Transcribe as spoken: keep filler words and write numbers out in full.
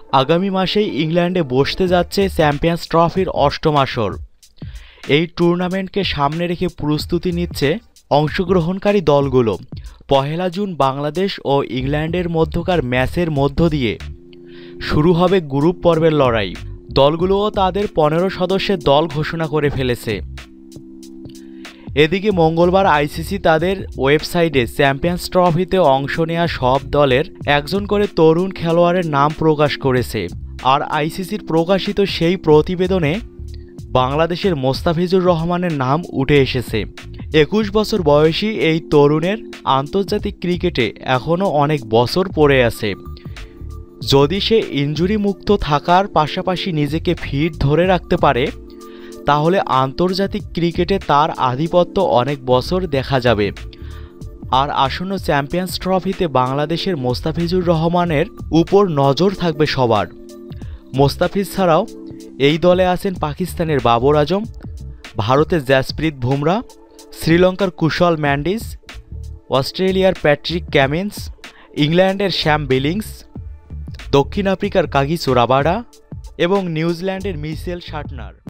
আগামী মাসেই ইংল্যান্ডে বসতে যাচ্ছে চ্যাম্পিয়ন্স ট্রফির অষ্টম আসর। এই টুর্নামেন্টকে সামনে রেখে প্রস্তুতি নিচ্ছে অংশগ্রহণকারী দলগুলো। পহেলা জুন বাংলাদেশ ও ইংল্যান্ডের মধ্যকার ম্যাচের মধ্য দিয়ে শুরু হবে গ্রুপ পর্বের লড়াই। দলগুলোও তাদের পনেরো সদস্যের দল ঘোষণা করে ফেলেছে। এদিকে মঙ্গলবার আইসিসি তাদের ওয়েবসাইটে চ্যাম্পিয়ন্স ট্রফিতে অংশ নেওয়া সব দলের একজন করে তরুণ খেলোয়াড়ের নাম প্রকাশ করেছে। আর আইসিসির প্রকাশিত সেই প্রতিবেদনে বাংলাদেশের মোস্তাফিজুর রহমানের নাম উঠে এসেছে। একুশ বছর বয়সী এই তরুণের আন্তর্জাতিক ক্রিকেটে এখনও অনেক বছর পড়ে আছে। যদি সে ইনজুরি মুক্ত থাকার পাশাপাশি নিজেকে ফিট ধরে রাখতে পারে, তাহলে আন্তর্জাতিক ক্রিকেটে তার আধিপত্য অনেক বছর দেখা যাবে। আর আসন্ন চ্যাম্পিয়ন্স ট্রফিতে বাংলাদেশের মোস্তাফিজুর রহমানের উপর নজর থাকবে সবার। মোস্তাফিজ ছাড়াও এই দলে আছেন পাকিস্তানের বাবর আজম, ভারতের জাসপ্রীত বুমরা, শ্রীলঙ্কার কুশল ম্যান্ডিস, অস্ট্রেলিয়ার প্যাট্রিক ক্যামিন্স, ইংল্যান্ডের শ্যাম বিলিংস, দক্ষিণ আফ্রিকার কাগিসো রাবাডা এবং নিউজিল্যান্ডের মিচেল শার্টনার।